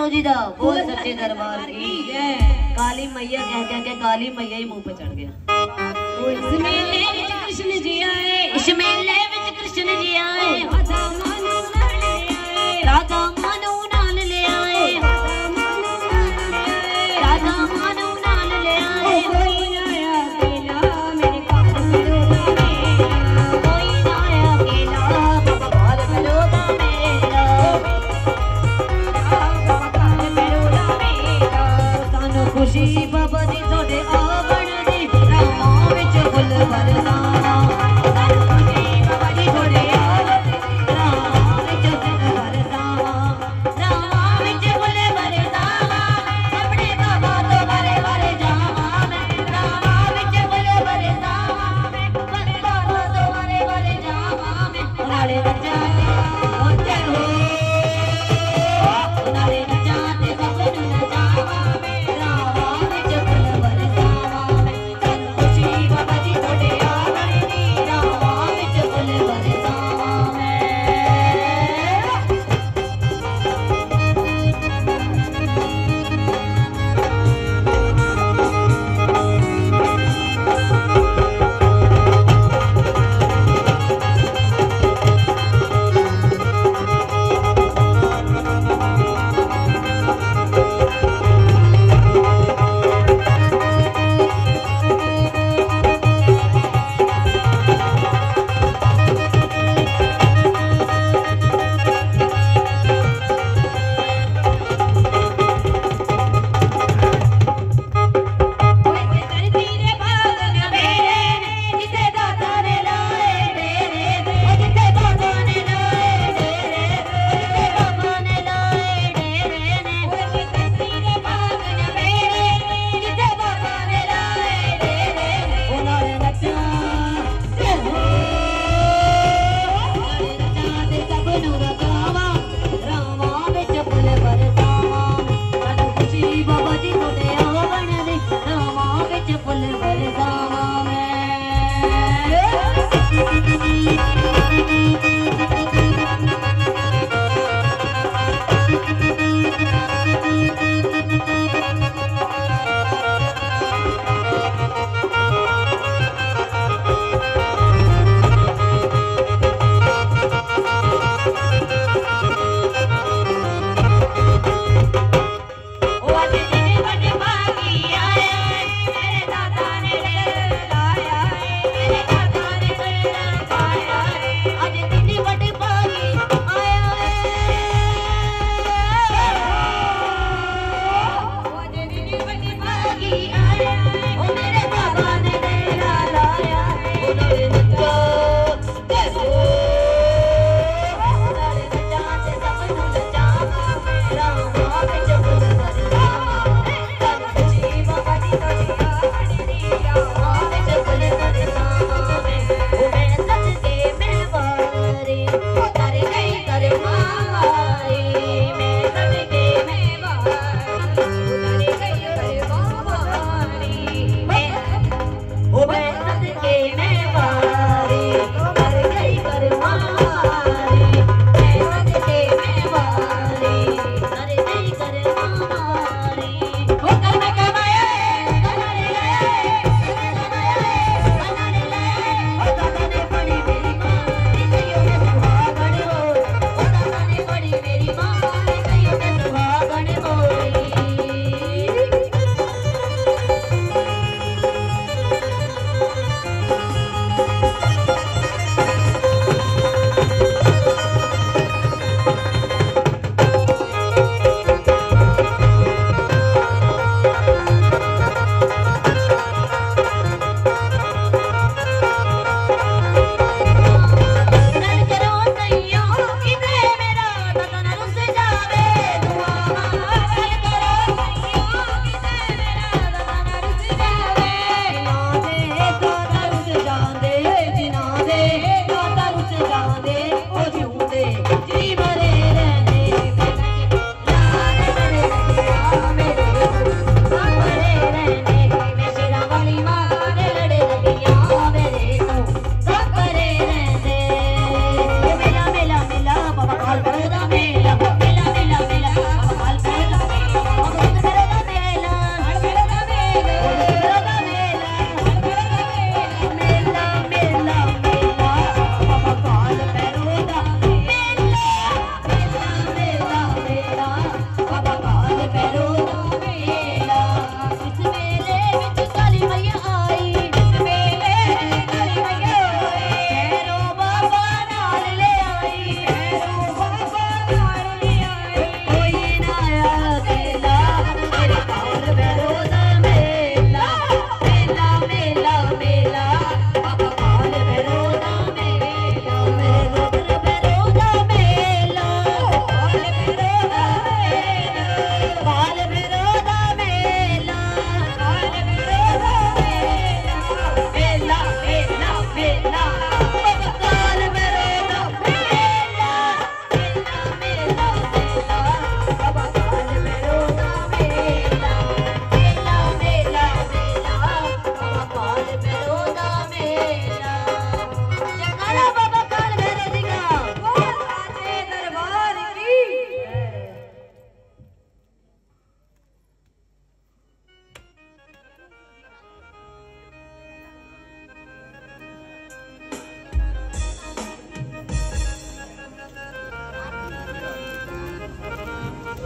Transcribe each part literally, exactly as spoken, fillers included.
जी दा बोल सच्चे दरबार की काली मैया कह कह के काली मैया ही मुंह पे चढ़ गया। इस मेले विच कृष्ण जी आए, इस मेले विच कृष्ण जी आए, राजा मानू नाल ले आए, राजा मानू नाल ले आए, राजा मानू नाल ले आए। कोई ना आया अकेला मेरे घर बरोदा मेरा, कोई ना आया अकेला बाबा घर बरोदा मेरा, बाबा घर बरोदा मेरा। सानू खुशी बाबा जी थोड़े आवण दी रामां विच फुल बरसाना। सानू खुशी बाबा जी थोड़े आवण दी रामां विच फुल बरसाना, रामां विच फुल बरसाना। अपने बाबा तो वारे वारे जावां मैं, रामां विच फुल बरसाना मैं, अपने बाबा तो वारे वारे जावां मैं। नाले नचा होते हो, नाले नचा ते सबनू नचावां मैं, रामां विच फुल बरसाना मैं। सानू खुशी बाबा जी थोड़े आवण दी रामां विच फुल बरसाना मैं।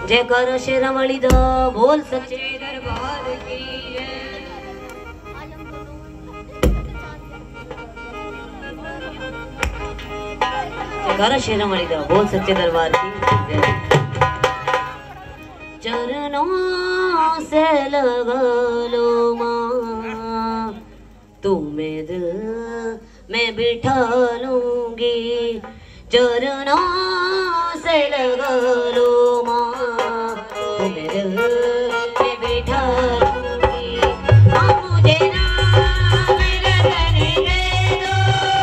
जयकारा शेरा वाली दा बोल सच्चे दरबार की जय। जयकारा शेरा वाली दा बोल सच्चे दरबार की जय। चरणों से लगा लो माँ तुम्हें दिल में बिठा लूंगी। चरणों से लगा लो माँ तुम्हें दिल में बिठा लूंगी। हाँ मुझे नाम रखने दे दो,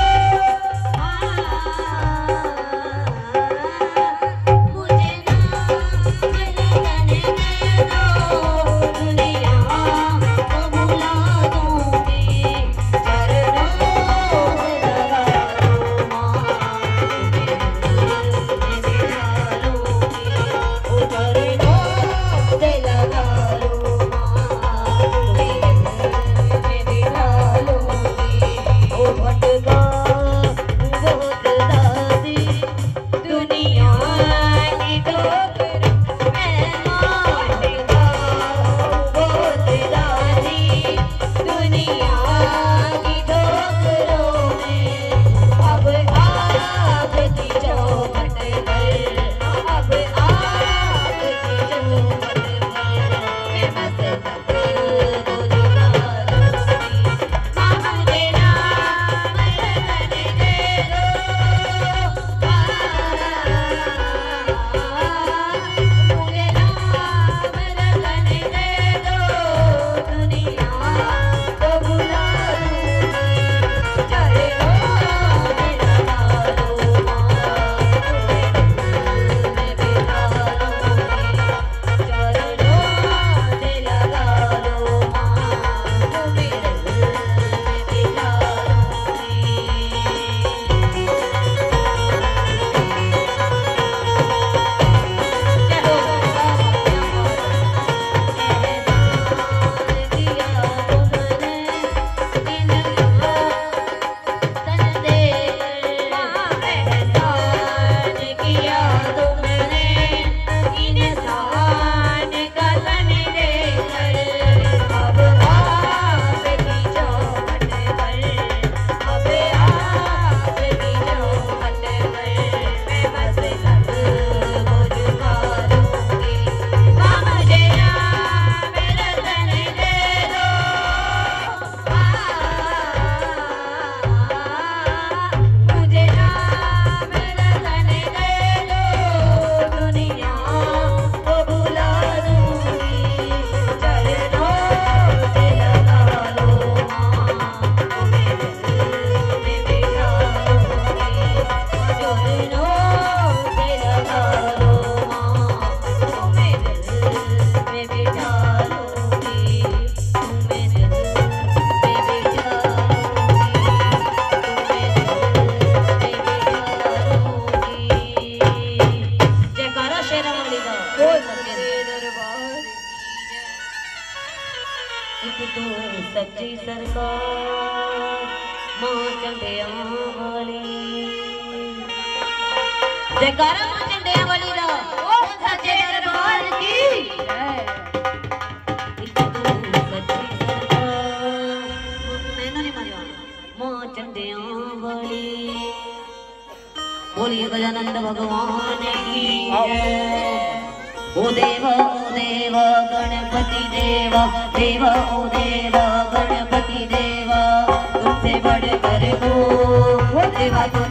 मुझे नाम रखने दे दो, दुनिया को भुला दूंगी। चरणों से लगा लो माँ सच्ची सरकार मां चंडिया वाली। जयकारा मां चंडिया वाली दा ओ सच्चे दरबार की जय। सच्ची सरकार मैनू नहीं मारिया मां चंडिया वाली। बोलिए गजानंद भगवान की जय। ओ देवा ओ देवा गणपति देवा, देवा ओ देवा गणपति देवा, तुमसे बढ़कर को देवा।